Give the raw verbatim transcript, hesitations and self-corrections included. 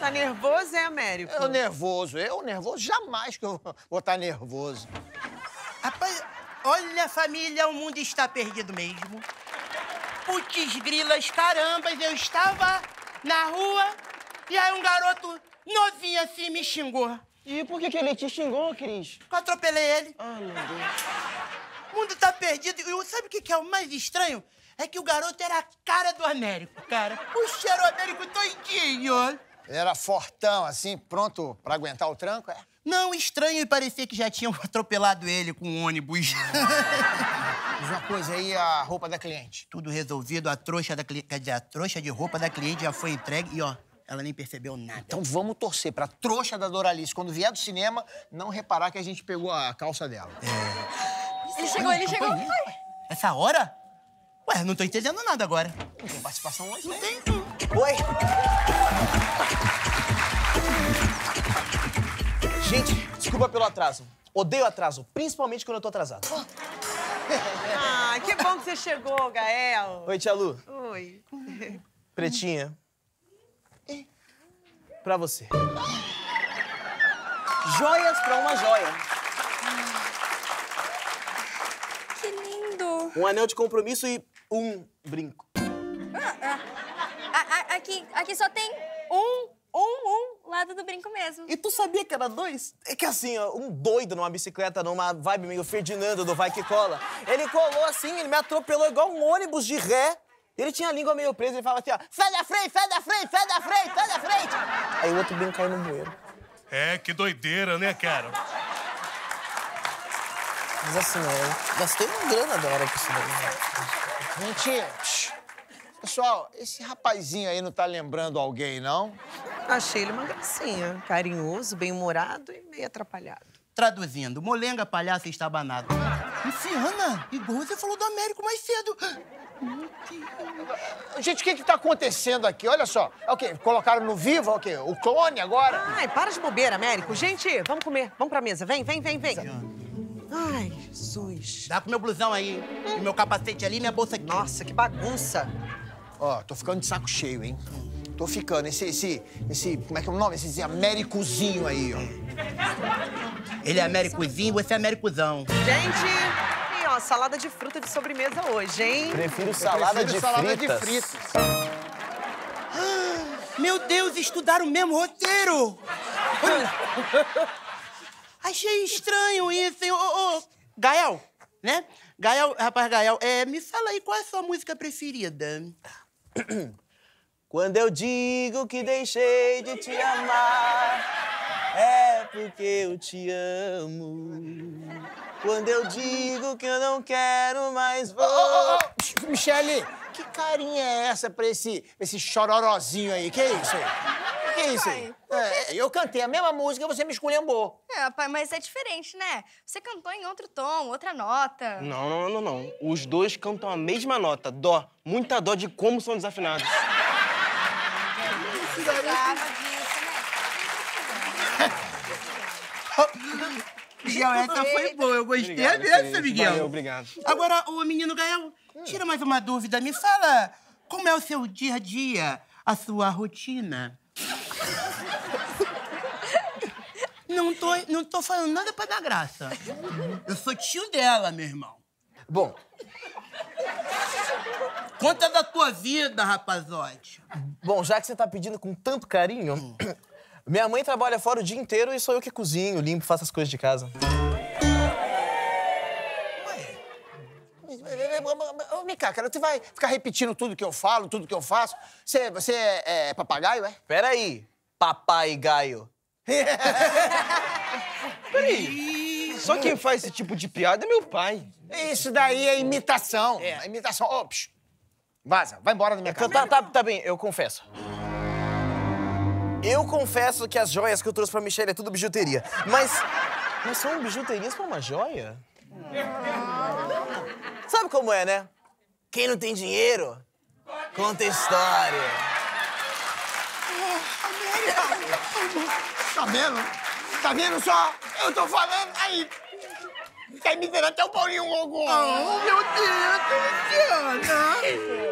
Tá nervoso, é, Américo? Eu nervoso. Eu nervoso? Jamais que eu vou estar nervoso. Rapaz, olha, família, o mundo está perdido mesmo. Putz grilas, carambas, eu estava na rua e aí um garoto novinho assim me xingou. E por que, que ele te xingou, Cris? Eu atropelei ele. Ah, meu Deus. O mundo tá perdido. E sabe o que, que é o mais estranho? É que o garoto era a cara do Américo, cara. Puxa, era o Américo todinho. Ele era fortão, assim, pronto pra aguentar o tranco, é? Não, estranho e parecia que já tinham atropelado ele com um ônibus. Diz uma coisa aí, a roupa da cliente. Tudo resolvido, a trouxa da cliente, quer dizer, a trouxa de roupa da cliente já foi entregue e, ó, ela nem percebeu nada. Então vamos torcer pra trouxa da Doralice, quando vier do cinema, não reparar que a gente pegou a calça dela. Ele chegou, ele chegou. Essa hora? Ué, não tô entendendo nada agora. Não tem participação hoje, Não né? tem. Oi? Gente, desculpa pelo atraso. Odeio atraso, principalmente quando eu tô atrasado. Ah, que bom que você chegou, Gael. Oi, tia Lu. Oi. Pretinha. Pra você. Joias pra uma joia. Que lindo. Um anel de compromisso e um brinco. A- a- aqui, aqui só tem um, um, um lado do brinco mesmo. E tu sabia que era dois? É que assim, ó, um doido numa bicicleta, numa vibe meio Ferdinando do Vai Que Cola. Ele colou assim, ele me atropelou igual um ônibus de ré. Ele tinha a língua meio presa, ele falava assim, ó, sai da frente, sai da frente, sai da frente, sai da frente. Aí o outro brinco caiu no bueiro. É, que doideira, né, cara? Mas assim, ó, eu gastei uma grana da hora com isso daí. Gente, psh, pessoal, esse rapazinho aí não tá lembrando alguém, não? Achei ele uma gracinha. Carinhoso, bem-humorado e meio atrapalhado. Traduzindo, molenga, palhaço e estabanado. Luciana, igual você falou do Américo mais cedo. Gente, o que que tá acontecendo aqui? Olha só. É o quê? Colocaram no vivo? É o quê? O clone agora? Ai, para de bobeira, Américo. Gente, vamos comer. Vamos pra mesa. Vem, vem, vem, vem. Ai, Jesus. Dá com meu blusão aí, e meu capacete ali e minha bolsa aqui. Nossa, que bagunça. Ó, tô ficando de saco cheio, hein? Tô ficando. Esse, esse, esse, como é que é o nome? Esse Américozinho aí, ó. Ele é Américozinho, você é Américozão. Gente, e ó, salada de fruta de sobremesa hoje, hein? Prefiro salada, Prefiro de, salada fritas. de fritas. Meu Deus, estudaram o mesmo roteiro! Achei estranho isso, hein? Ô, ô, ô, Gael, né? Gael, rapaz, Gael, é, me fala aí, qual é a sua música preferida? Quando eu digo que deixei de te amar, é porque eu te amo. Quando eu digo que eu não quero mais você... Ô, ô, ô, Michele, que carinha é essa pra esse, esse chororozinho aí? Que é isso aí? Que é isso aí? É, eu cantei a mesma música e você me esculhambou. É, pai, mas é diferente, né? Você cantou em outro tom, outra nota. Não, não, não, não. Os dois cantam a mesma nota. Dó. Muita dó de como são desafinados. Precisava disso, né? Miguel, essa foi boa. Eu gostei Obrigado, dessa, querido. Miguel. Valeu, obrigado. Agora, ô menino Gael, tira mais uma dúvida. Me fala, como é o seu dia a dia, a sua rotina? Não tô, não tô falando nada pra dar graça. Eu sou tio dela, meu irmão. Bom, Conta da tua vida, rapazote. bom, já que você tá pedindo com tanto carinho, minha mãe trabalha fora o dia inteiro e sou eu que cozinho, limpo, faço as coisas de casa. Ô, vem cá, cara, tu vai ficar repetindo tudo que eu falo, tudo que eu faço? Você, você é, é papagaio, é? Peraí, papai gaio. Peraí. Só quem faz esse tipo de piada é meu pai. Isso daí é imitação. É. Imitação. Ô, psh, vaza, vai embora da minha casa. Tá, tá, tá bem, eu confesso. Eu confesso que as joias que eu trouxe pra Michelle é tudo bijuteria. Mas, mas são bijuterias pra uma joia? Sabe como é, né? Quem não tem dinheiro, conta história. Tá vendo? Tá vendo só? Eu tô falando aí. Tá imitando até o Paulinho Gogol. Oh, meu Deus, Luciana!